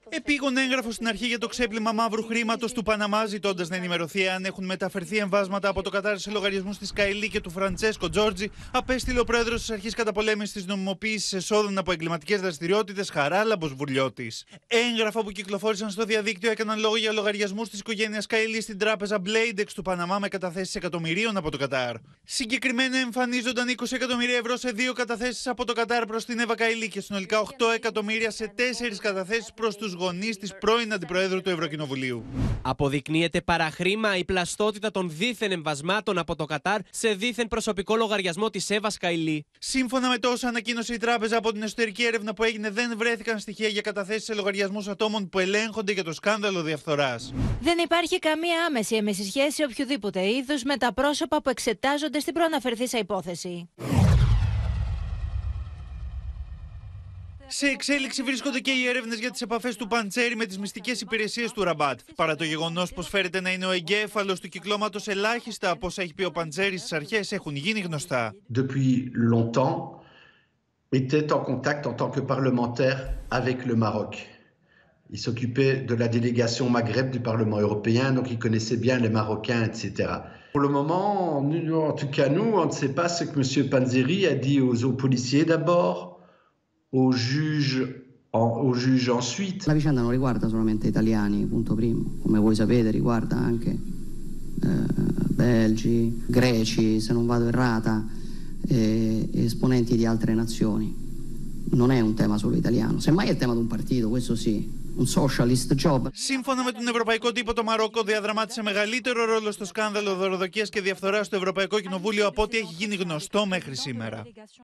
Επίγον έγγραφο στην αρχή για το ξέπλυμα μαύρου χρήματος του Παναμά, ζητώντας να ενημερωθεί αν έχουν μεταφερθεί εμβάσματα από το Κατάρ σε λογαριασμούς της Καηλή και του Φραντσέσκο Τζόρτζι, απέστειλε ο πρόεδρος της Αρχής Καταπολέμησης της Νομιμοποίησης Εσόδων από Εγκληματικές Δραστηριότητες, Χαράλαμπος Βουρλιώτης. Έγγραφα που κυκλοφόρησαν στο διαδίκτυο έκαναν λόγο για λογαριασμούς της οικογένειας Καηλή στην τράπεζα Bladex του Παναμά με καταθέσεις εκατομμυρίων από το Κατάρ. Συγκεκριμένα εμφανίζονταν 20 εκατομμύρια ευρώ σε 2 καταθέσεις από το Κατάρ προς την Εύα Καηλή και συνολικά 8 εκατομμύρια σε 4 καταθέσεις προς τους γονείς της πρώην Αντιπροέδρου του Ευρωκοινοβουλίου. Αποδεικνύεται παραχρήμα η πλαστότητα των δίθεν εμβασμάτων από το Κατάρ σε δίθεν προσωπικό λογαριασμό της Εύας Καηλή. Σύμφωνα με το όσα ανακοίνωσε η τράπεζα, από την εσωτερική έρευνα που έγινε, δεν βρέθηκαν στοιχεία για καταθέσεις σε λογαριασμούς ατόμων που ελέγχονται για το σκάνδαλο διαφθοράς. Δεν υπάρχει καμία άμεση έμεση σχέση οποιοδήποτε είδους με τα πρόσωπα που εξετάζονται στην προαναφερθήσα υπόθεση. Σε εξέλιξη βρίσκονται και οι έρευνες για τις επαφές του Παντσέρη με τις μυστικές υπηρεσίες του Ραμπάτ. Παρά το γεγονός πως φέρεται να είναι ο εγκέφαλος του κυκλώματος, ελάχιστα από όσα έχει πει ο Παντσέρης στις αρχές έχουν γίνει γνωστά. Depuis longtemps, était en contact en tant que parlementaire avec le Maroc. Il s'occupait de la délégation Maghreb du Parlement européen, donc il connaissait bien les Marocains, etc. Pour le moment, en tout cas nous, on ne sait pas ce que M. Panzeri a dit aux policiers d'abord, aux juges ensuite. La vicenda non riguarda solamente italiani, punto primo. Come voi sapete riguarda anche belgi, greci, se non vado errata, esponenti di altre nazioni. Non è un tema solo italiano, semmai è il tema di un partito, questo sì, un socialist job. Σύμφωνα με τον Ευρωπαϊκό Τύπο, το Μαρόκο διαδραμάτισε μεγαλύτερο ρόλο στο σκάνδαλο δωροδοκίας και διαφθοράς στο Ευρωπαϊκό Κοινοβούλιο από ό,τι έχει γίνει γνωστό μέχρι σήμερα.